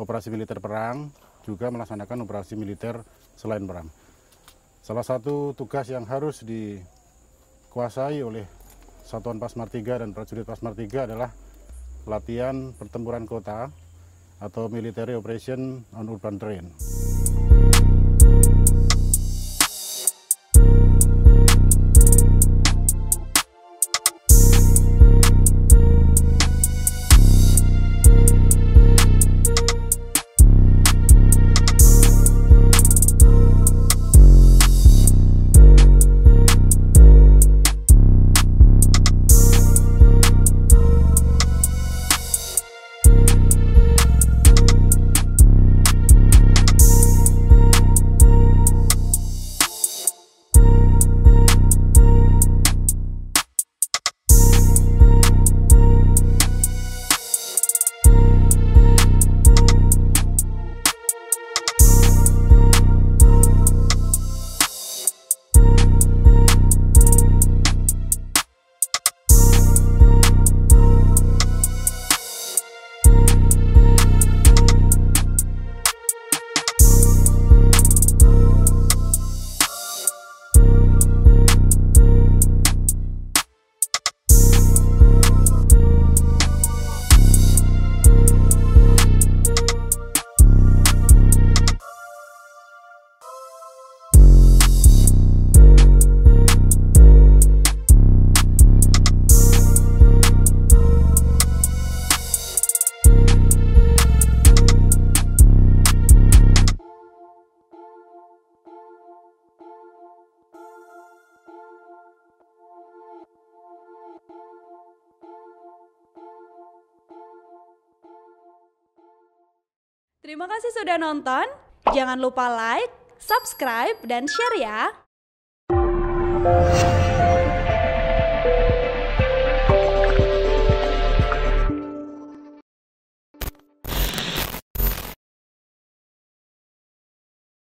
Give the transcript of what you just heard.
operasi militer perang, juga melaksanakan operasi militer selain perang. Salah satu tugas yang harus dikuasai oleh Satuan Pasmar 3 dan prajurit Pasmar 3 adalah latihan pertempuran kota atau military operation on urban terrain. Terima kasih sudah nonton. Jangan lupa like, subscribe, dan share ya.